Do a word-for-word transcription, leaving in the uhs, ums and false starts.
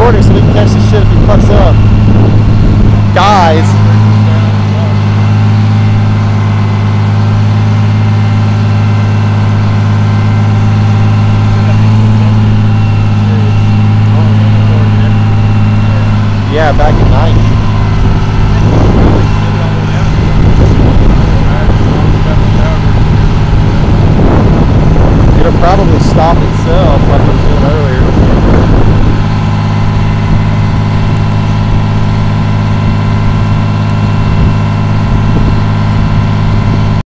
recording so we can catch this shit if he fucks up. Dies. Yeah, back